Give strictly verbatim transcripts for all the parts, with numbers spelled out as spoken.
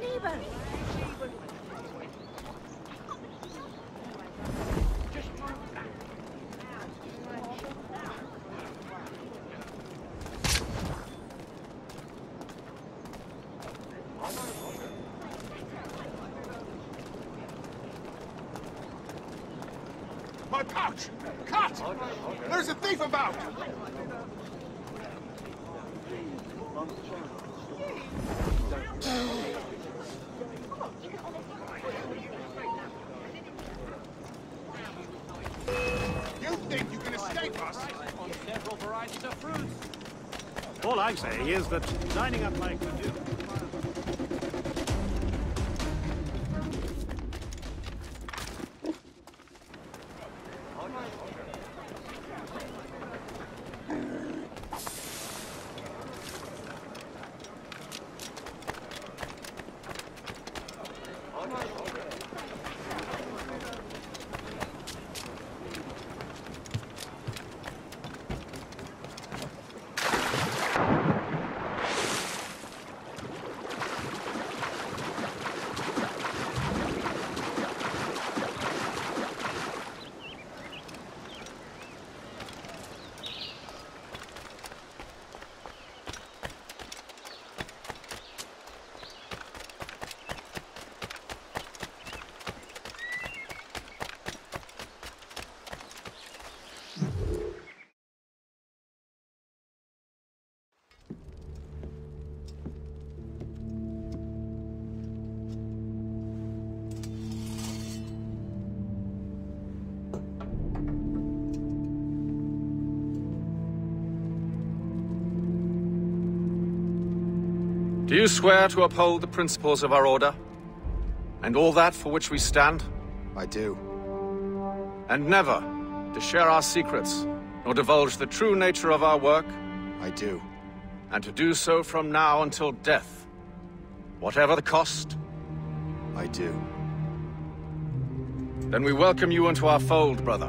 My pouch! Cut! There's a thief about! You think you can escape us? On several varieties of fruits. All I'm saying is that lining up like we do. Do you swear to uphold the principles of our order? And all that for which we stand? I do. And never to share our secrets, nor divulge the true nature of our work? I do. And to do so from now until death, whatever the cost? I do. Then we welcome you into our fold, brother.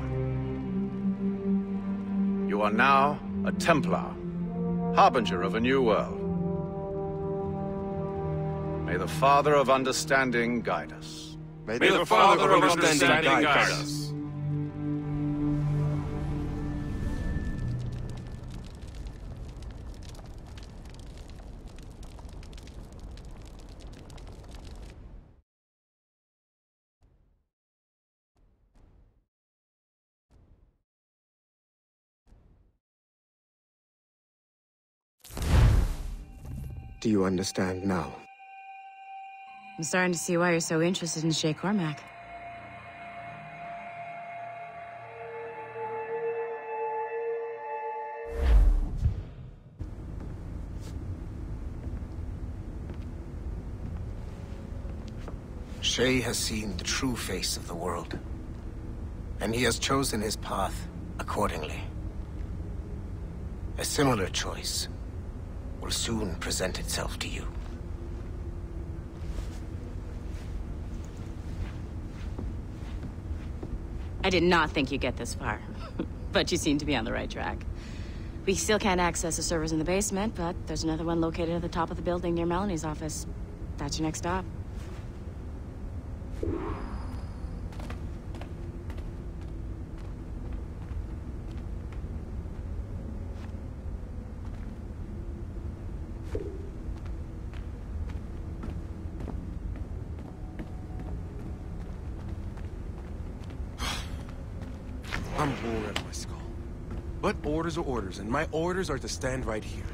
You are now a Templar, harbinger of a new world. May the Father of Understanding guide us. May, May the Father of Understanding guide us. Do you understand now? I'm starting to see why you're so interested in Shay Cormac. Shay has seen the true face of the world, and he has chosen his path accordingly. A similar choice will soon present itself to you. I did not think you'd get this far, but you seem to be on the right track. We still can't access the servers in the basement, but there's another one located at the top of the building near Melanie's office. That's your next stop. I'm bored out of my skull. But orders are orders, and my orders are to stand right here.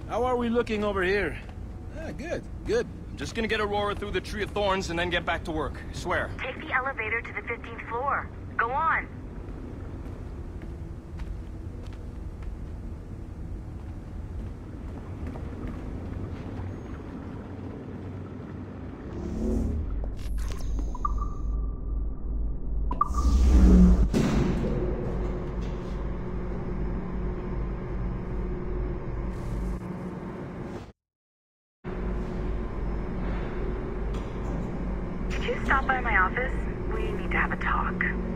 How are we looking over here? Ah, good, good. I'm just gonna get Aurora through the Tree of Thorns and then get back to work. I swear. Take the elevator to the fifteenth floor. Go on. Did you stop by my office? We need to have a talk.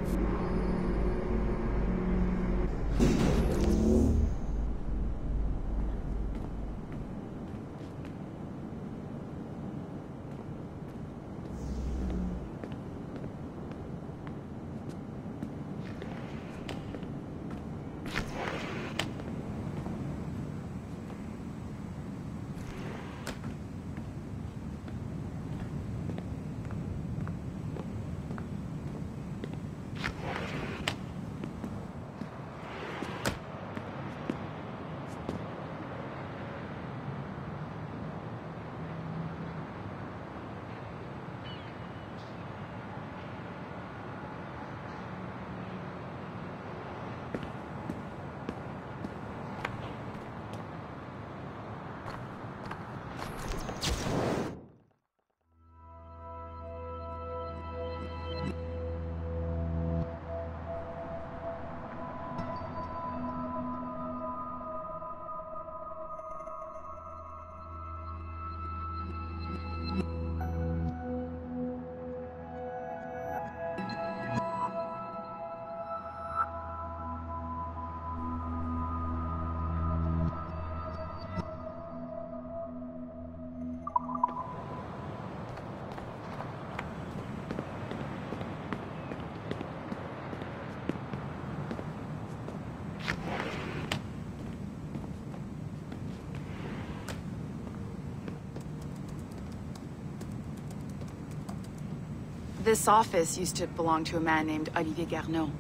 This office used to belong to a man named Olivier Garneau.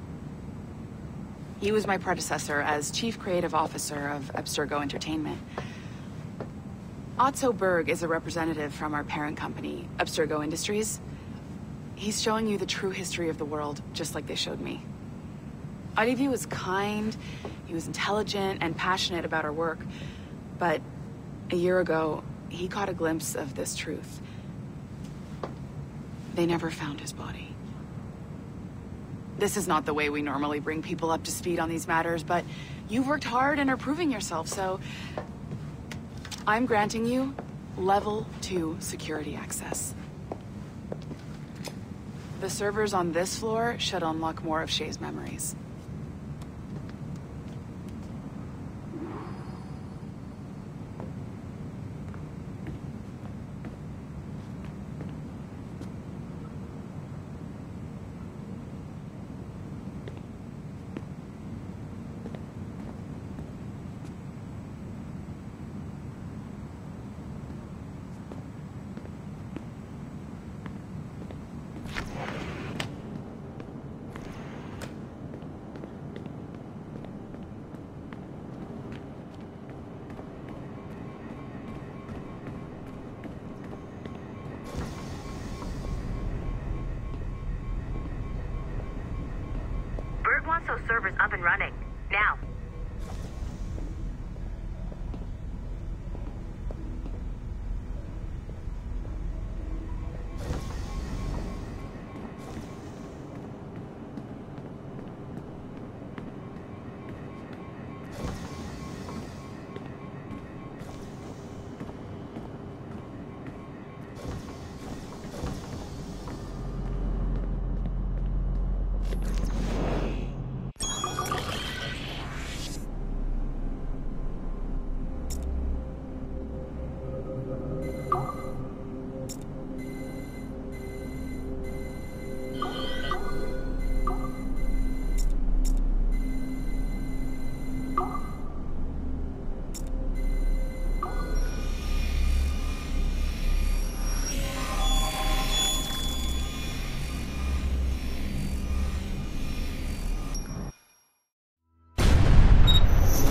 He was my predecessor as Chief Creative Officer of Abstergo Entertainment. Otto Berg is a representative from our parent company, Abstergo Industries. He's showing you the true history of the world, just like they showed me. Olivier was kind, he was intelligent and passionate about our work, but a year ago, he caught a glimpse of this truth. They never found his body. This is not the way we normally bring people up to speed on these matters, but you've worked hard and are proving yourself, so I'm granting you level two security access. The servers on this floor should unlock more of Shay's memories. wants those servers up and running. Now.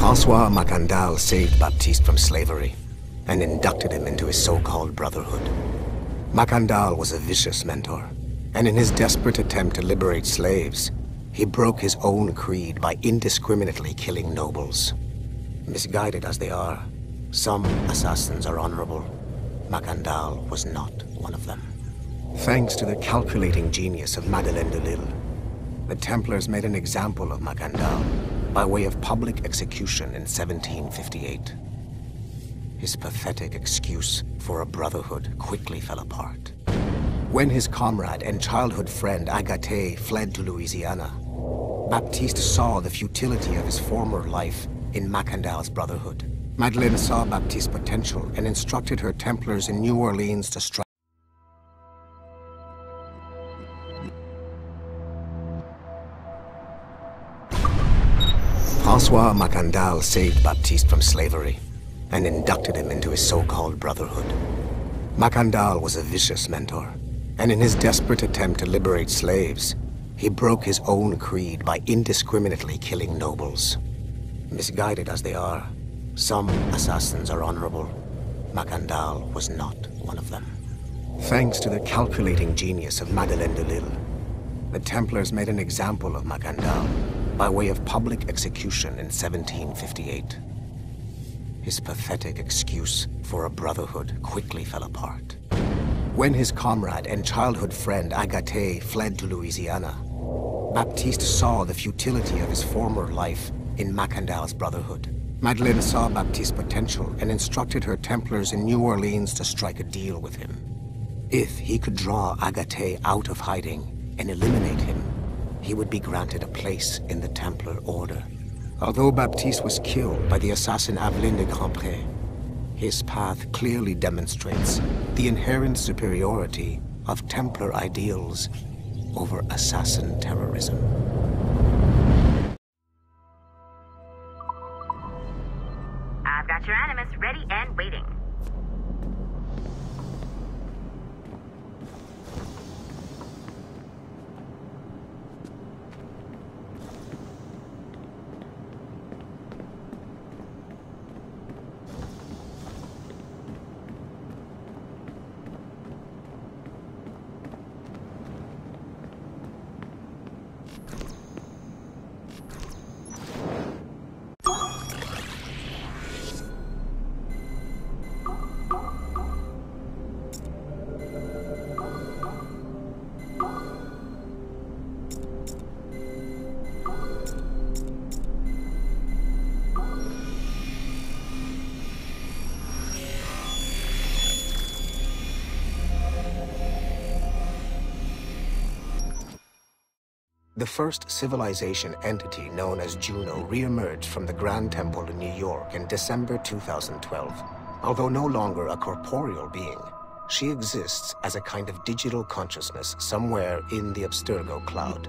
Francois Macandal saved Baptiste from slavery and inducted him into his so-called brotherhood. Macandal was a vicious mentor, and in his desperate attempt to liberate slaves, he broke his own creed by indiscriminately killing nobles. Misguided as they are, some assassins are honorable. Macandal was not one of them. Thanks to the calculating genius of Madeleine de Lille, the Templars made an example of Macandal by way of public execution in seventeen fifty-eight. His pathetic excuse for a brotherhood quickly fell apart. When his comrade and childhood friend Agathe fled to Louisiana, Baptiste saw the futility of his former life in Macandal's brotherhood. Madeleine saw Baptiste's potential and instructed her Templars in New Orleans to strike. Francois Macandal saved Baptiste from slavery and inducted him into his so-called brotherhood. Macandal was a vicious mentor, and in his desperate attempt to liberate slaves, he broke his own creed by indiscriminately killing nobles. Misguided as they are, some assassins are honorable. Macandal was not one of them. Thanks to the calculating genius of Madeleine de Lille, the Templars made an example of Macandal by way of public execution in seventeen fifty-eight. His pathetic excuse for a brotherhood quickly fell apart. When his comrade and childhood friend Agathe fled to Louisiana, Baptiste saw the futility of his former life in Macandal's brotherhood. Madeleine saw Baptiste's potential and instructed her Templars in New Orleans to strike a deal with him. If he could draw Agathe out of hiding and eliminate him, he would be granted a place in the Templar Order. Although Baptiste was killed by the assassin Aveline de Grandpré, his path clearly demonstrates the inherent superiority of Templar ideals over assassin terrorism. I've got your Animus ready and waiting. The first civilization entity known as Juno re-emerged from the Grand Temple in New York in December two thousand twelve. Although no longer a corporeal being, she exists as a kind of digital consciousness somewhere in the Abstergo cloud.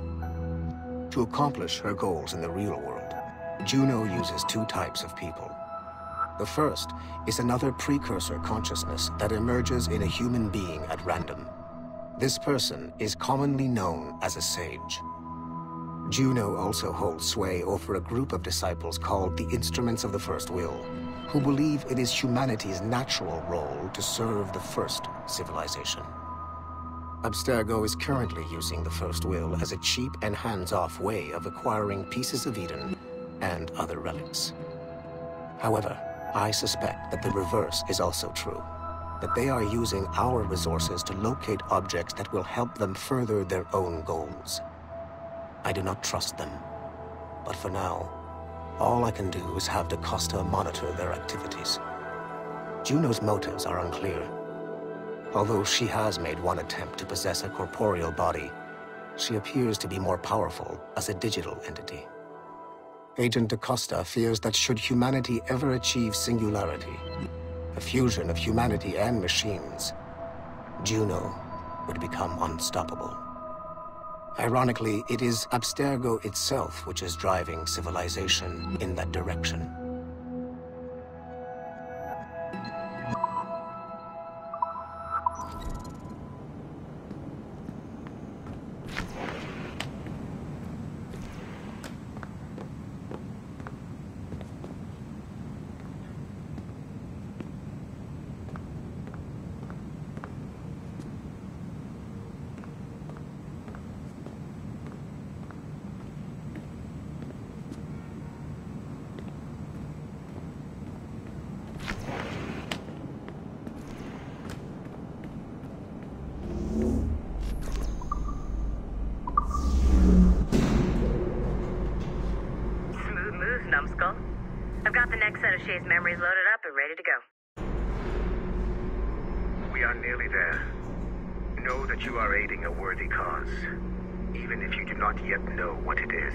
To accomplish her goals in the real world, Juno uses two types of people. The first is another precursor consciousness that emerges in a human being at random. This person is commonly known as a sage. Juno also holds sway over a group of disciples called the Instruments of the First Will, who believe it is humanity's natural role to serve the first civilization. Abstergo is currently using the First Will as a cheap and hands-off way of acquiring pieces of Eden and other relics. However, I suspect that the reverse is also true, that they are using our resources to locate objects that will help them further their own goals. I do not trust them, but for now, all I can do is have DaCosta monitor their activities. Juno's motives are unclear. Although she has made one attempt to possess a corporeal body, she appears to be more powerful as a digital entity. Agent DaCosta fears that should humanity ever achieve singularity, a fusion of humanity and machines, Juno would become unstoppable. Ironically, it is Abstergo itself which is driving civilization in that direction. next set of Shay's memories loaded up and ready to go. We are nearly there. Know that you are aiding a worthy cause, even if you do not yet know what it is.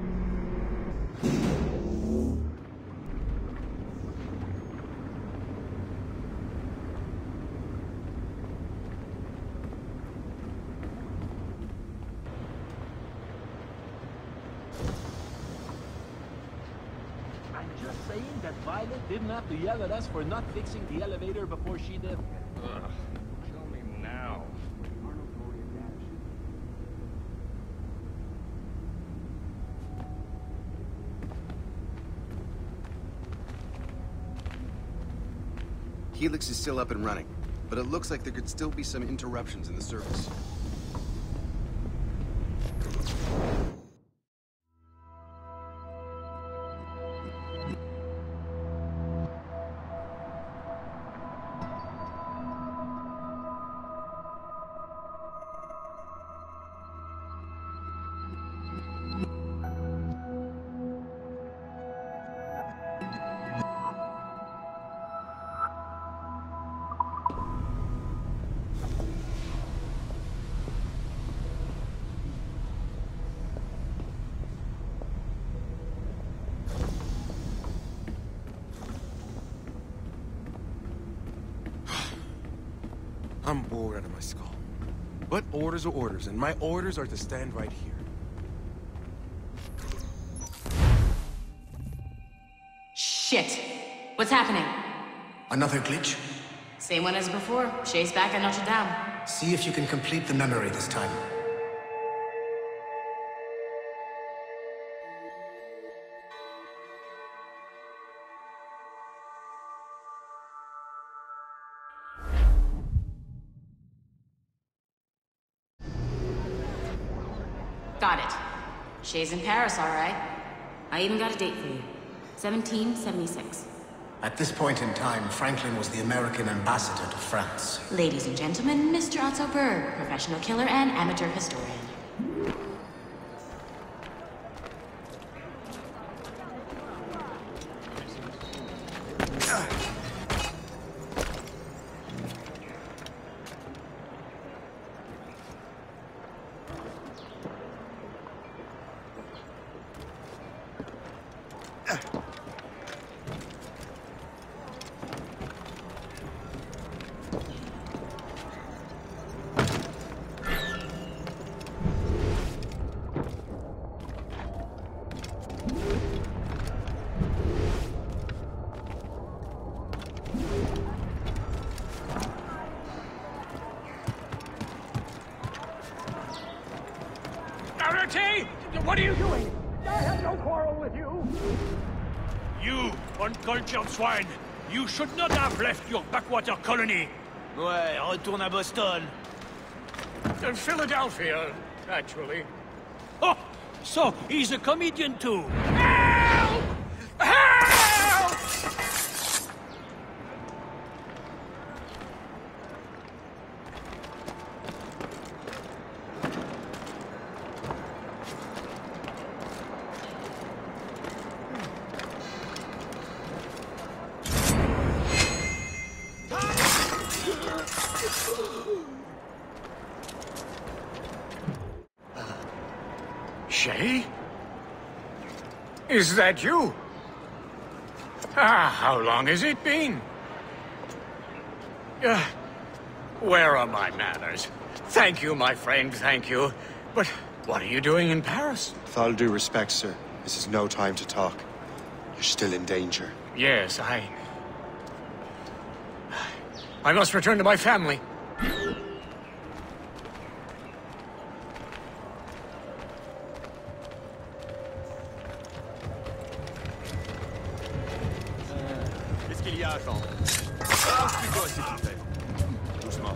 Just saying that Violet didn't have to yell at us for not fixing the elevator before she did. Ugh. Kill me now. Helix is still up and running, but it looks like there could still be some interruptions in the service. I'm bored out of my skull. But orders are orders, and my orders are to stand right here. Shit! What's happening? Another glitch? Same one as before. Shay's back at Notre Dame. See if you can complete the memory this time. Got it. Shay's in Paris, all right. I even got a date for you. seventeen seventy-six. At this point in time, Franklin was the American ambassador to France. Ladies and gentlemen, Mister Otto Berg, professional killer and amateur historian. What are you doing? I have no quarrel with you. You, uncultured swine! You should not have left your backwater colony! Ouais, retourne à Boston. In Philadelphia, actually. Oh, so he's a comedian too. Help! Help! Shay? Is that you? Ah, how long has it been? Uh, where are my manners? Thank you, my friend, thank you. But what are you doing in Paris? With all due respect, sir, this is no time to talk. You're still in danger. Yes, I... I must return to my family. Qu'est-ce qu'il y a à attendre? Explique-toi, s'il te plaît. Doucement.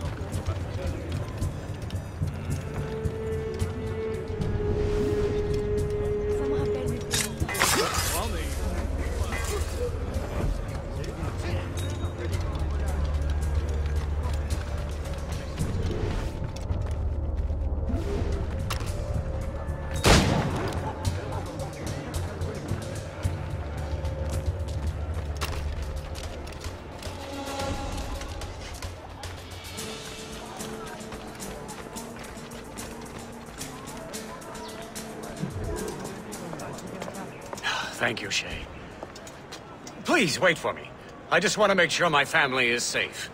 thank you, Shay. Please, wait for me. I just want to make sure my family is safe.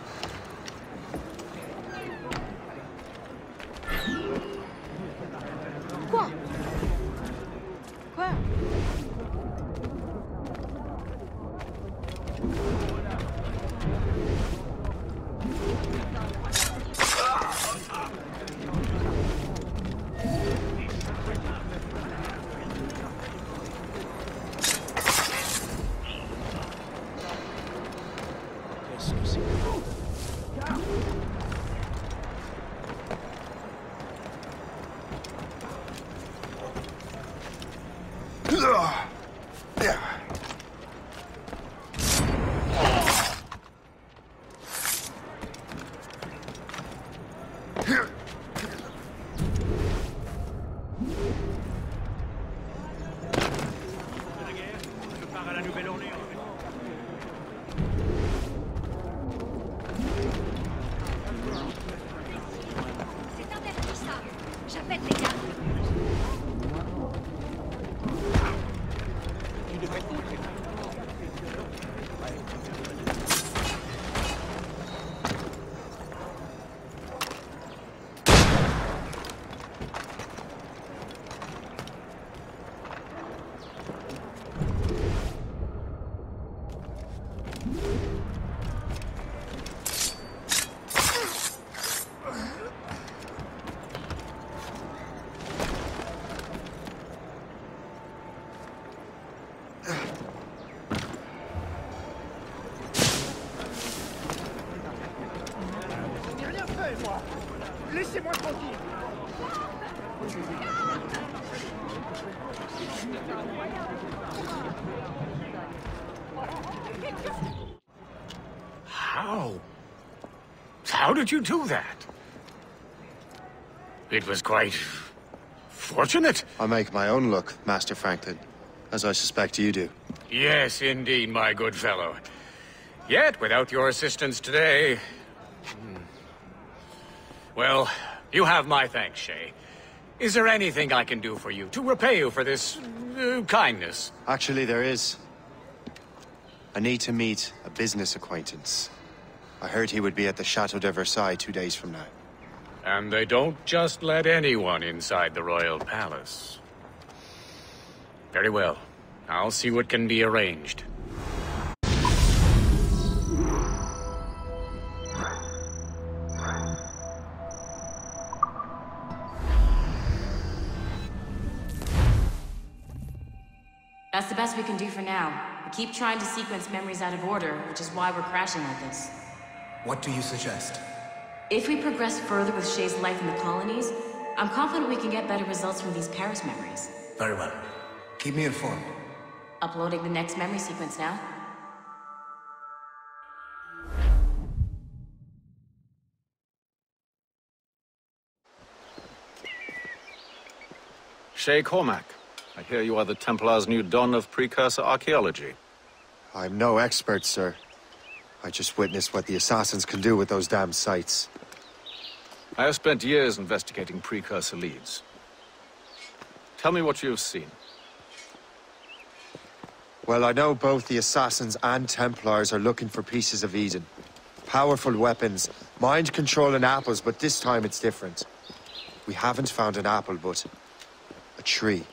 Quoi? Quoi? Laissez-moi tranquille. How? How did you do that? It was quite fortunate. I make my own luck, Master Franklin, as I suspect you do. Yes, indeed, my good fellow. Yet, without your assistance today... hmm. Well, you have my thanks, Shay. Is there anything I can do for you, to repay you for this uh, kindness? Actually, there is. I need to meet a business acquaintance. I heard he would be at the Chateau de Versailles two days from now. And they don't just let anyone inside the royal palace. Very well. I'll see what can be arranged. That's the best we can do for now. We keep trying to sequence memories out of order, which is why we're crashing like this. What do you suggest? If we progress further with Shay's life in the colonies, I'm confident we can get better results from these Paris memories. Very well. Keep me informed. Uploading the next memory sequence now. Shay Cormac, I hear you are the Templar's new don of precursor archaeology. I'm no expert, sir. I just witnessed what the assassins can do with those damn sites. I have spent years investigating precursor leads. Tell me what you have seen. Well, I know both the assassins and Templars are looking for pieces of Eden. Powerful weapons, mind-controlling apples, but this time it's different. We haven't found an apple, but a tree.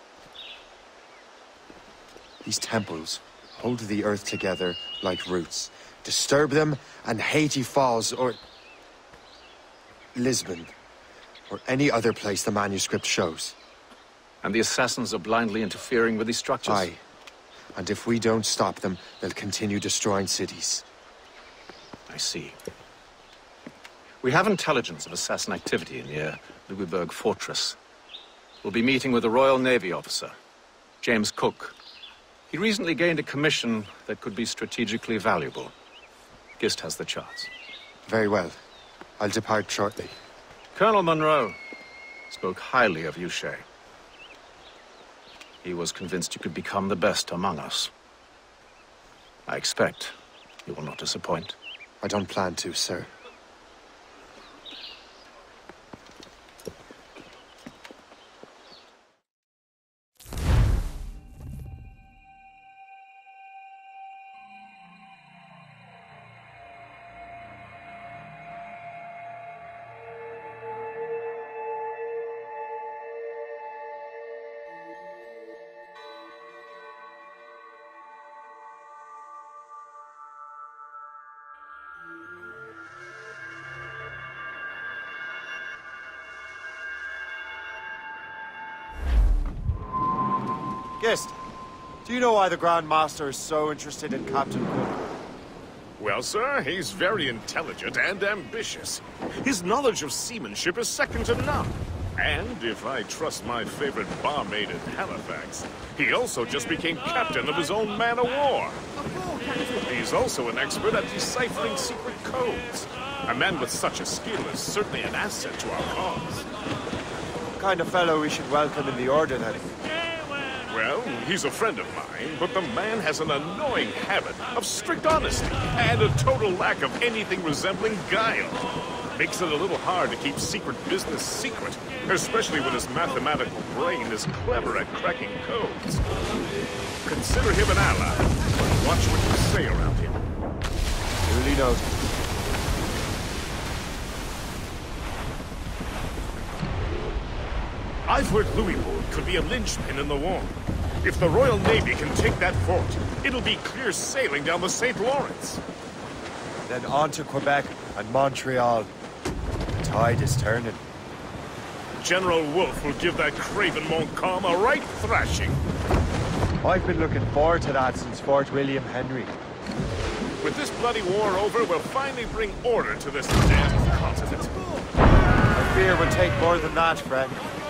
These temples hold the earth together like roots. Disturb them, and Haiti falls, or Lisbon, or any other place the manuscript shows. And the assassins are blindly interfering with these structures? Aye. And if we don't stop them, they'll continue destroying cities. I see. We have intelligence of assassin activity near Louisbourg Fortress. We'll be meeting with a Royal Navy officer, James Cook. He recently gained a commission that could be strategically valuable. Gist has the charts. Very well. I'll depart shortly. Colonel Monroe spoke highly of you, Shay. He was convinced you could become the best among us. I expect you will not disappoint. I don't plan to, sir. Gist, do you know why the Grand Master is so interested in Captain Cook? Well, sir, he's very intelligent and ambitious. His knowledge of seamanship is second to none. And, if I trust my favorite barmaid in Halifax, he also just became captain of his own man-of-war. He's also an expert at deciphering secret codes. A man with such a skill is certainly an asset to our cause. What kind of fellow we should welcome in the Order, then? Well, he's a friend of mine, but the man has an annoying habit of strict honesty and a total lack of anything resembling guile. Makes it a little hard to keep secret business secret, especially when his mathematical brain is clever at cracking codes. Consider him an ally, but watch what you say around him. Duly noted. I've heard Louisbourg could be a linchpin in the war. If the Royal Navy can take that fort, it'll be clear sailing down the Saint Lawrence. Then on to Quebec and Montreal. The tide is turning. General Wolfe will give that craven Montcalm a right thrashing. I've been looking forward to that since Fort William Henry. With this bloody war over, we'll finally bring order to this damn continent. I fear we'll take more than that, friend.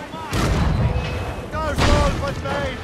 Those all but made!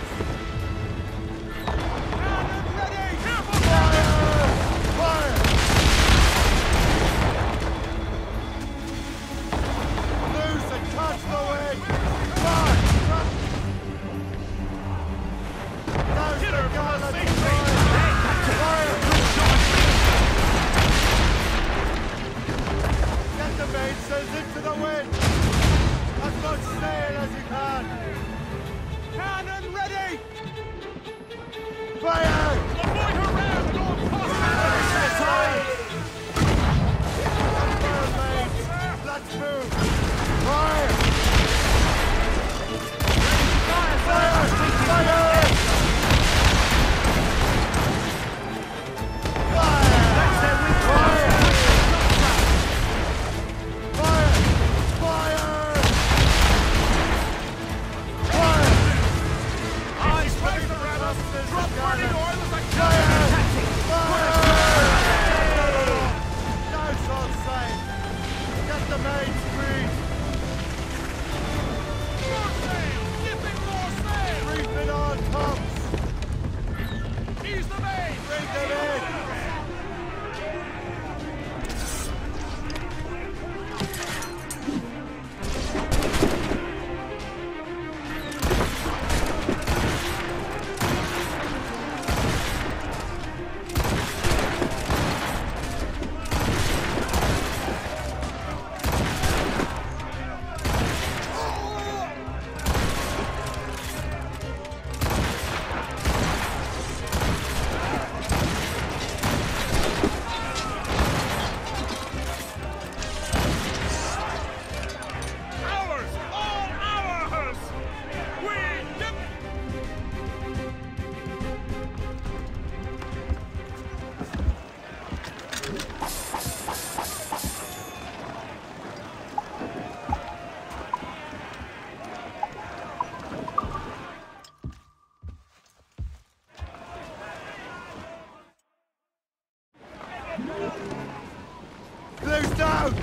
Blue's down!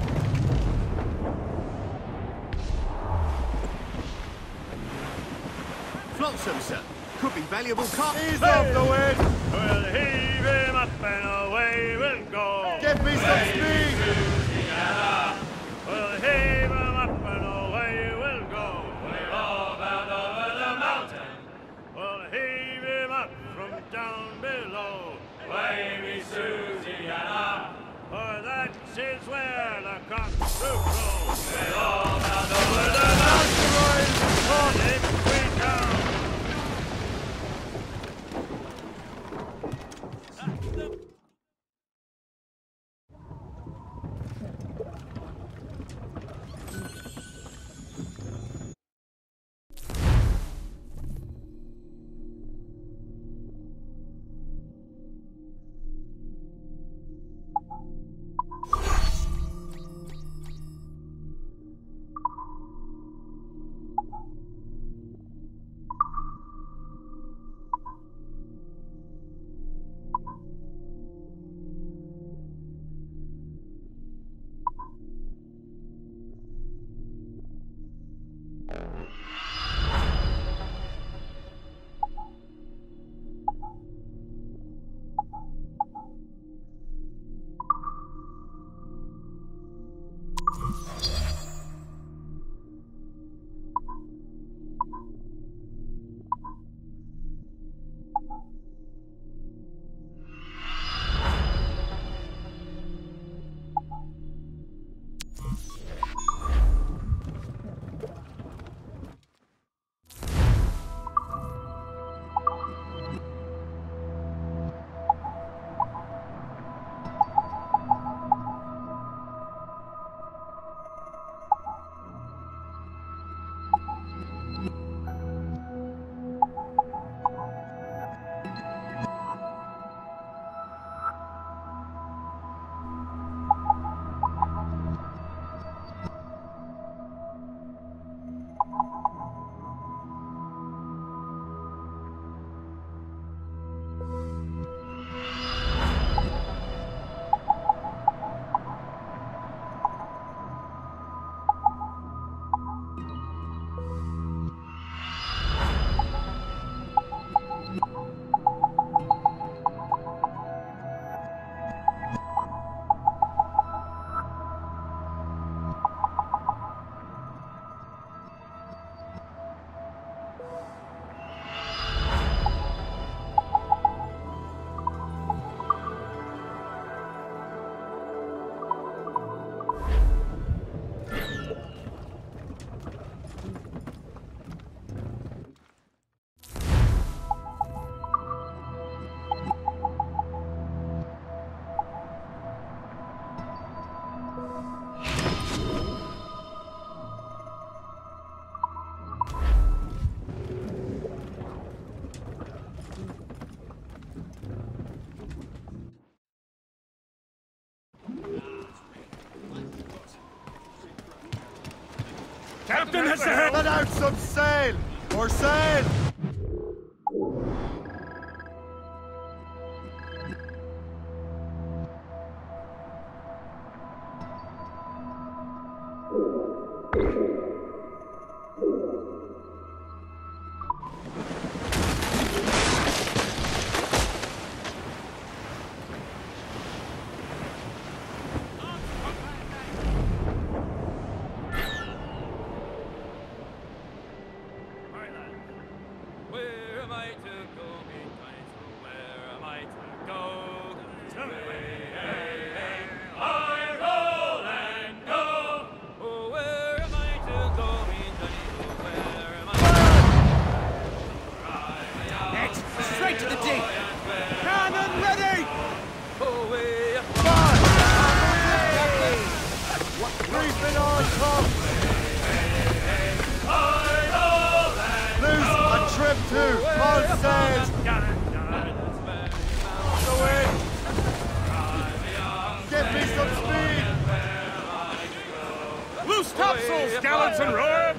Flotsam, sir. Could be valuable car. He's off the wind! We'll heave him up and away we'll go. Give me some speed! We'll heave him up and away we'll go. We're all bound over the mountain. We'll heave him up from down below. Way me Susiana. For that is where the cocks do crow. We're all bound over the mountain. If we down. Captain has the helm! Let out some sail! Or sail! Where am I to go? Where am I to go? Hey, hey, hey. I roll and go. Oh, where am I to go? Where am I? Next, straight to the deep. Cannon ready. Oh, way up. Reefing on top! Loose a trip two! All sails! The wind! Give me some speed! Loose topsails, gallants and royal!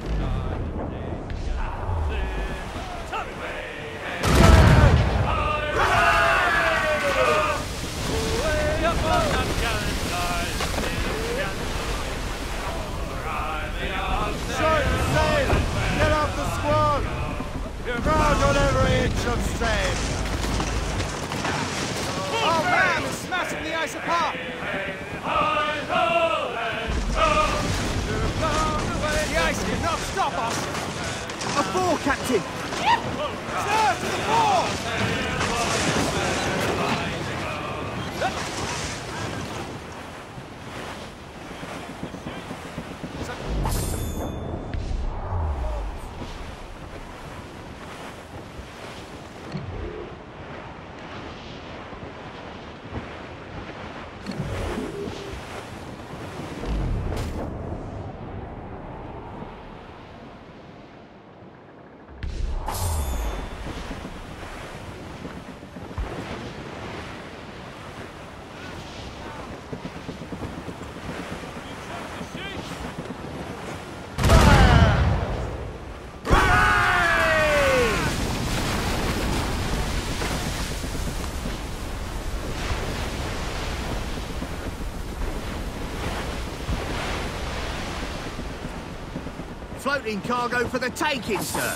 Short sail! Get off the squall! Crowd on every inch of sail! Oh man, it's smashing the ice apart. The ice cannot stop us. A fore, Captain. Sir, to the fore! Floating cargo for the taking, sir.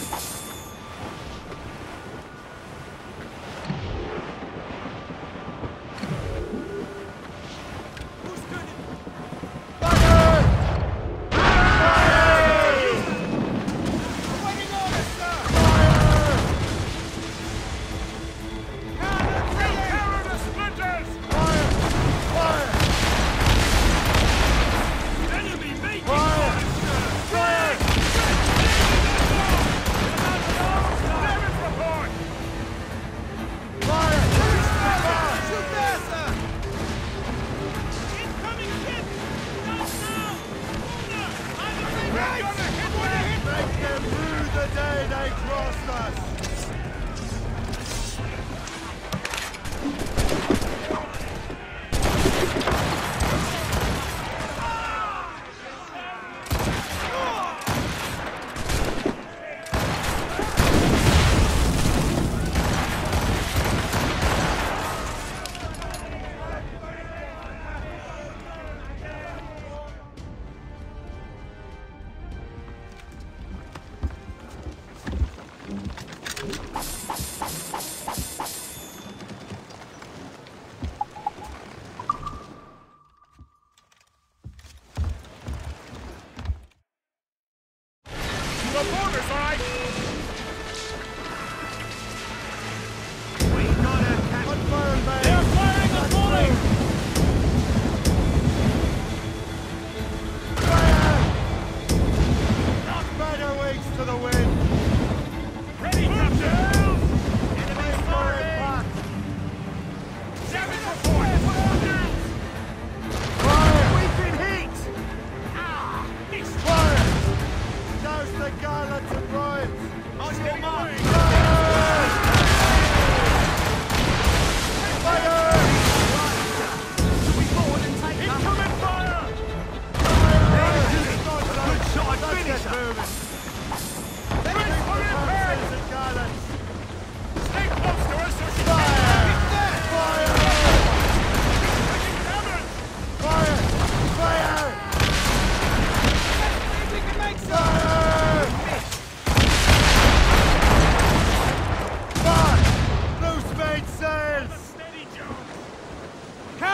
Enemy beat! Fire!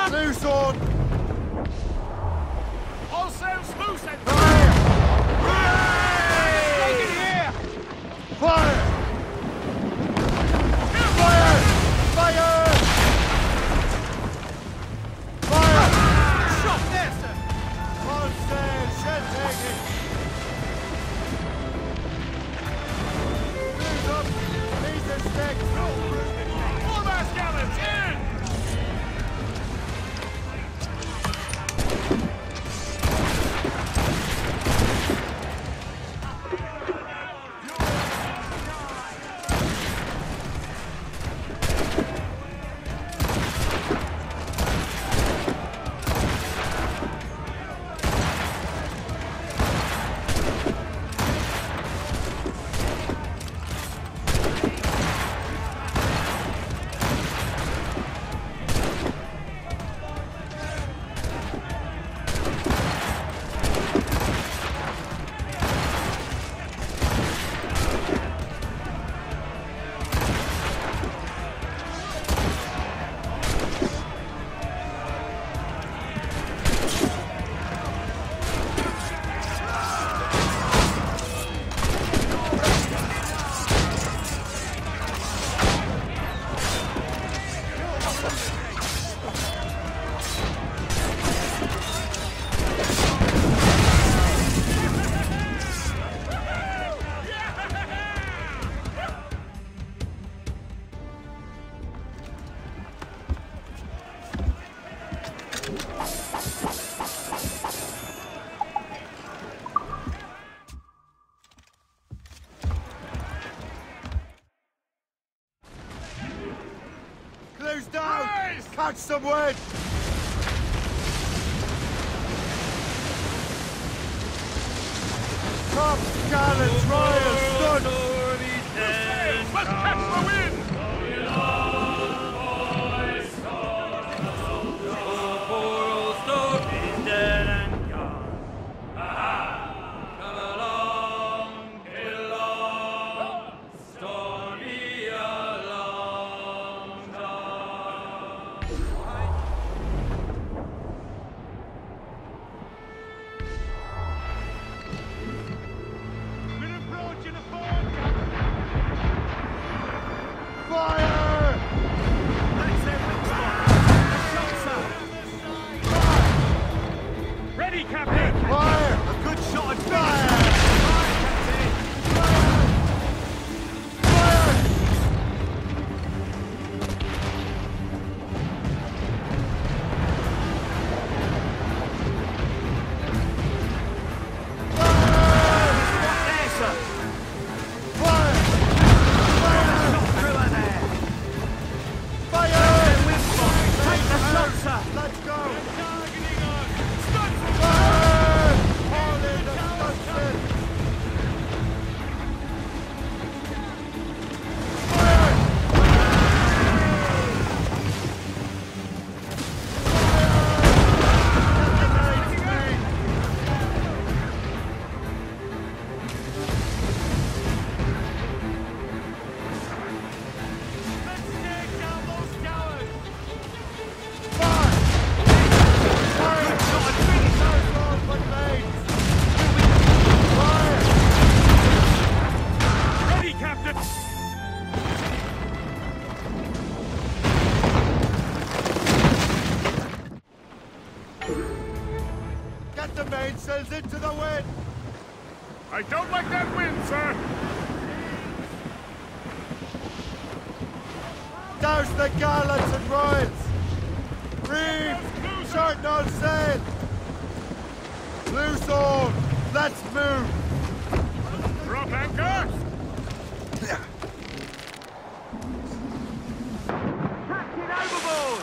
Loose on! All sails loose and Fire! take it here! Fire! Fire! Fire! Fire! Shot there, sir! All sails, shell taken! Lose up! These are sticks! Foremost gallants, in! Close down! Catch some wind! Top gallants, royal studs! Let's catch the wind! Fire! Ready, Captain! Fire! A good shot and Fire! Let's go! Fire! All in the Studsman! Ready, Captain! Get the mainsails into the wind! I don't like that wind, sir! Douse the gallants and royals! Reef! Short no sail! Loose all! Let's move! Drop anchor! Captain overboard!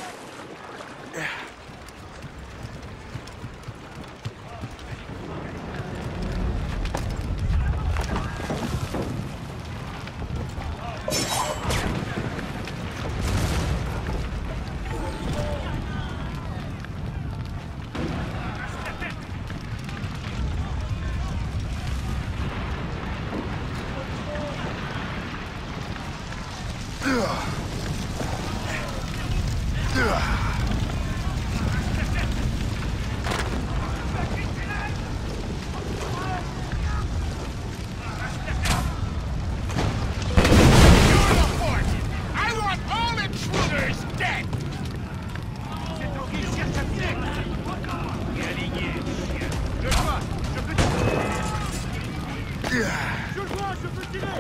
Je le vois, je peux tirer.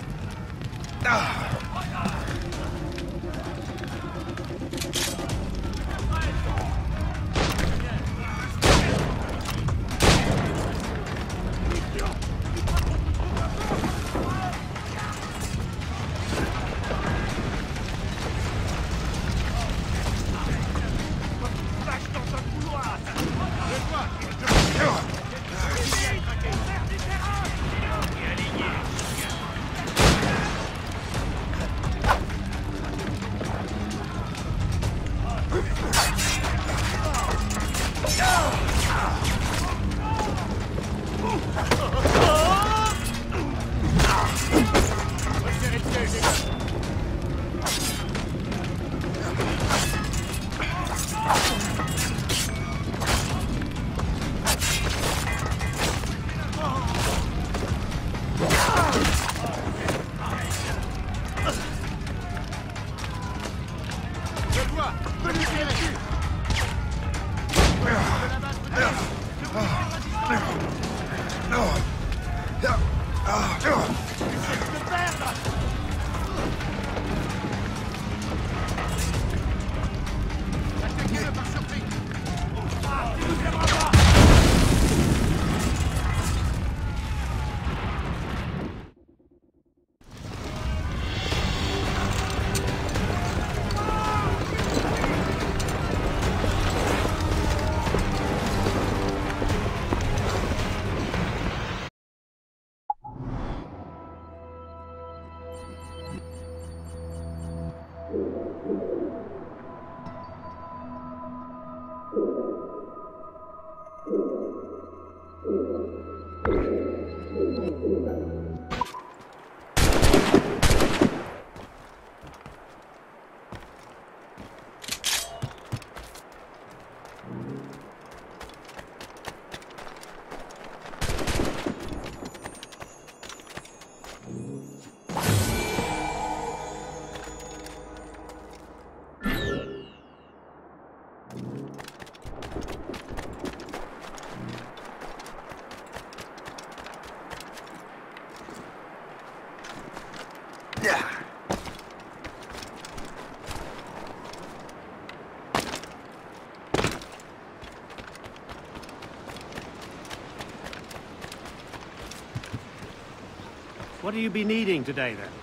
What do you be needing today, then?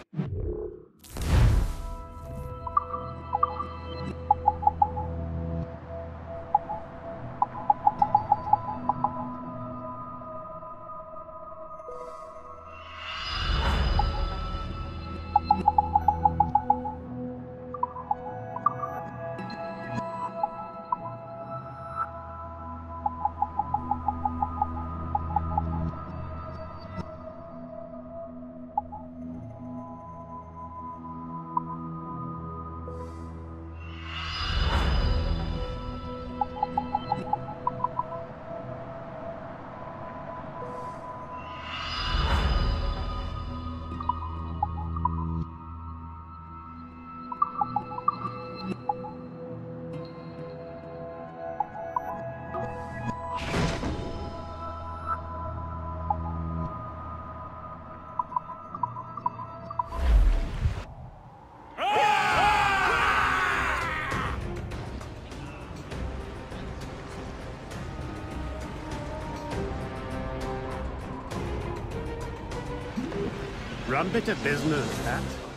Rum bit of business, that.